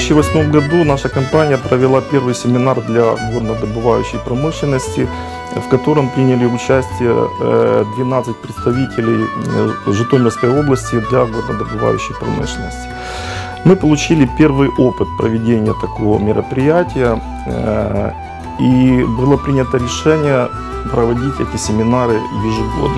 2008 году наша компания провела первый семинар для горнодобывающей промышленности, в котором приняли участие 12 представителей Житомирской области для горнодобывающей промышленности. Мы получили первый опыт проведения такого мероприятия, и было принято решение проводить эти семинары ежегодно.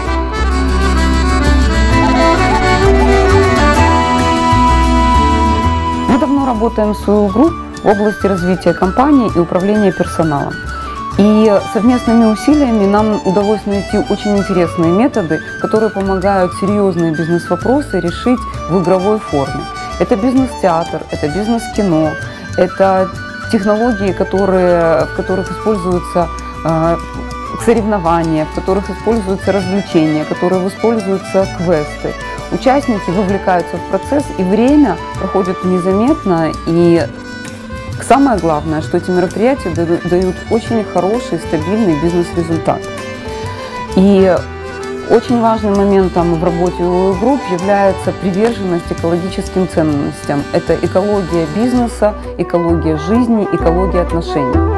Мы давно работаем с УГРУПП в области развития компании и управления персоналом. И совместными усилиями нам удалось найти очень интересные методы, которые помогают серьезные бизнес-вопросы решить в игровой форме. Это бизнес-театр, это бизнес-кино, это технологии, в которых используются соревнования, в которых используются развлечения, в которых используются квесты. Участники вовлекаются в процесс, и время проходит незаметно. И самое главное, что эти мероприятия дают очень хороший, стабильный бизнес-результат. И очень важным моментом в работе УГРУПП является приверженность экологическим ценностям. Это экология бизнеса, экология жизни, экология отношений.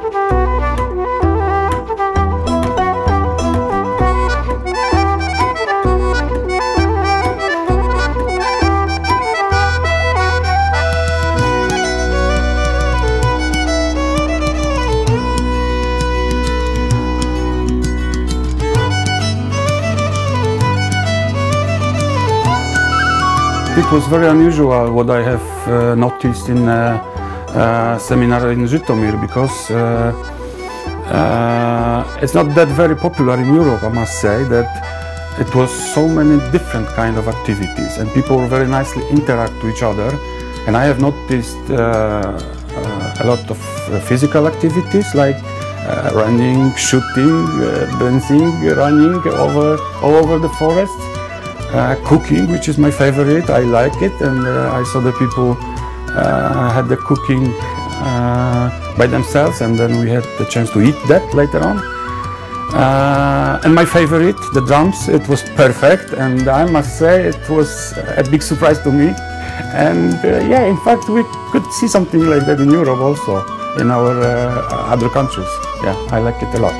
It was very unusual what I have noticed in a seminar in Zhytomyr, because it's not that very popular in Europe, I must say, that it was so many different kind of activities and people very nicely interact with each other. And I have noticed a lot of physical activities like running, shooting, dancing, running all over the forest. Cooking, which is my favorite, I like it, and I saw the people had the cooking by themselves, and then we had the chance to eat that later on. And my favorite, the drums, it was perfect, and I must say it was a big surprise to me. And yeah, in fact, we could see something like that in Europe also, in our other countries. Yeah, I like it a lot.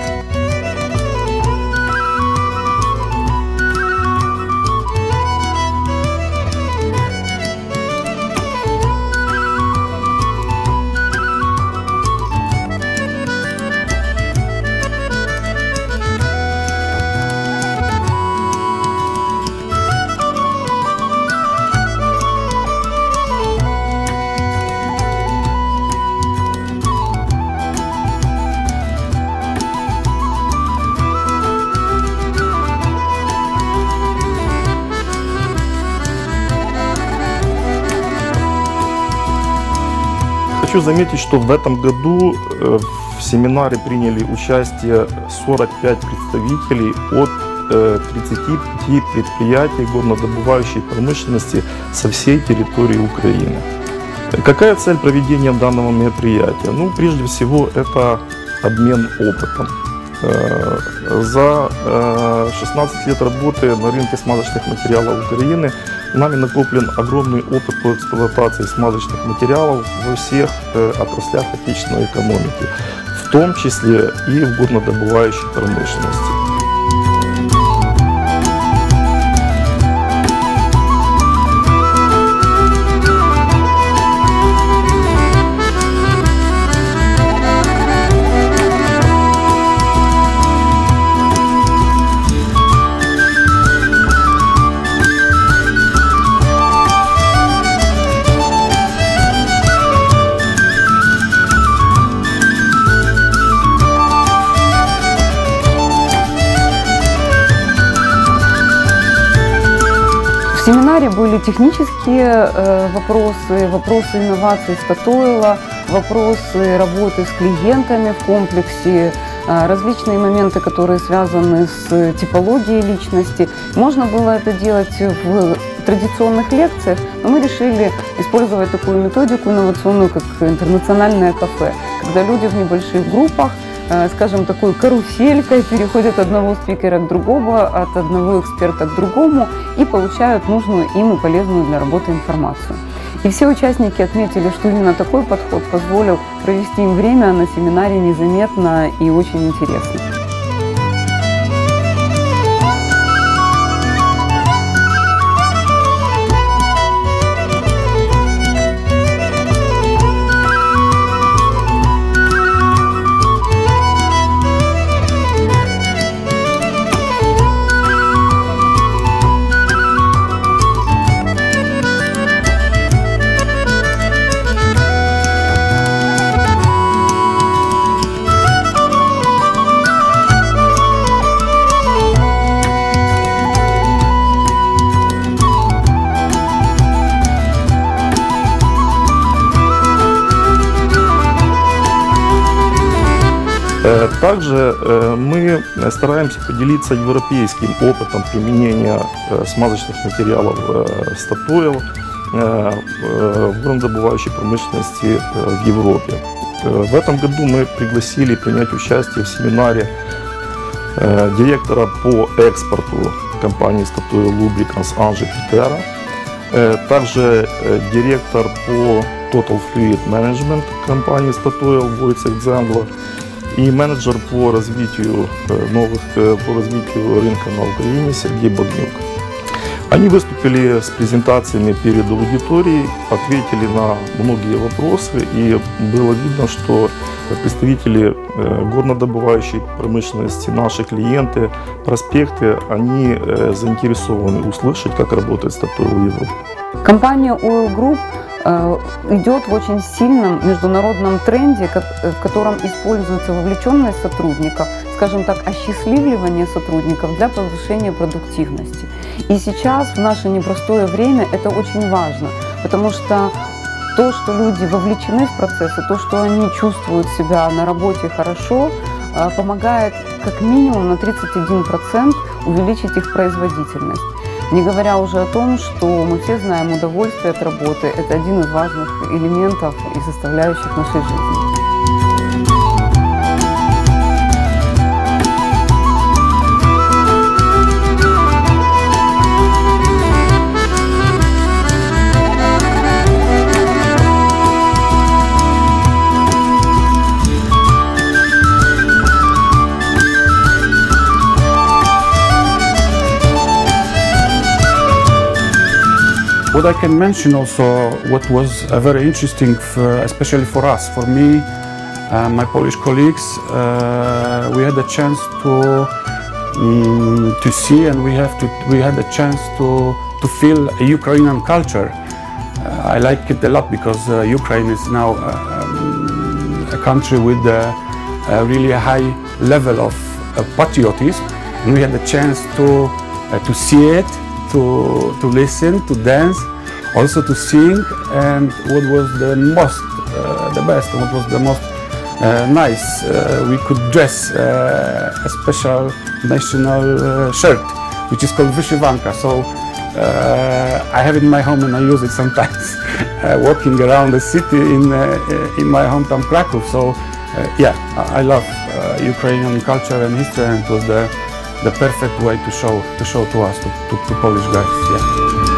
Хочу заметить, что в этом году в семинаре приняли участие 45 представителей от 35 предприятий горнодобывающей промышленности со всей территории Украины. Какая цель проведения данного мероприятия? Ну, прежде всего, это обмен опытом. За 16 лет работы на рынке смазочных материалов Украины нами накоплен огромный опыт по эксплуатации смазочных материалов во всех отраслях отечественной экономики, в том числе и в горнодобывающей промышленности. В семинаре были технические вопросы инноваций Statoil, вопросы работы с клиентами в комплексе, различные моменты, которые связаны с типологией личности. Можно было это делать в традиционных лекциях, но мы решили использовать такую методику инновационную, как интернациональное кафе, когда люди в небольших группах, скажем, такой каруселькой переходят от одного спикера к другому, от одного эксперта к другому и получают нужную им и полезную для работы информацию. И все участники отметили, что именно такой подход позволил провести им время на семинаре незаметно и очень интересно. Также мы стараемся поделиться европейским опытом применения смазочных материалов Statoil в горнодобывающей промышленности в Европе. В этом году мы пригласили принять участие в семинаре директора по экспорту компании Statoil Lubricants Анжи Питера, также директор по Total Fluid Management компании Statoil Войцех Дзенгло и менеджер по развитию рынка на Украине Сергей Боднюк. Они выступили с презентациями перед аудиторией, ответили на многие вопросы, и было видно, что представители горнодобывающей промышленности, наши клиенты, проспекты, они заинтересованы услышать, как работает Statoil в Европе. Компания Oil Group идет в очень сильном международном тренде, в котором используется вовлеченность сотрудников, скажем так, осчастливливание сотрудников для повышения продуктивности. И сейчас, в наше непростое время, это очень важно, потому что то, что люди вовлечены в процессы, то, что они чувствуют себя на работе хорошо, помогает как минимум на 31% увеличить их производительность. Не говоря уже о том, что мы все знаем, удовольствие от работы – это один из важных элементов и составляющих нашей жизни. What I can mention also, what was very interesting, especially for us, for me, my Polish colleagues, we had a chance to see, and we had a chance to feel a Ukrainian culture. I like it a lot because Ukraine is now a country with a really high level of patriotism, and we had a chance to see it, to listen, to dance, also to sing, and what was the best, what was the most nice, we could dress a special national shirt, which is called Wyszywanka. So I have it in my home and I use it sometimes, walking around the city in my hometown Kraków. So yeah, I love Ukrainian culture and history, and it was the perfect way to show to us, to Polish guys. Yeah.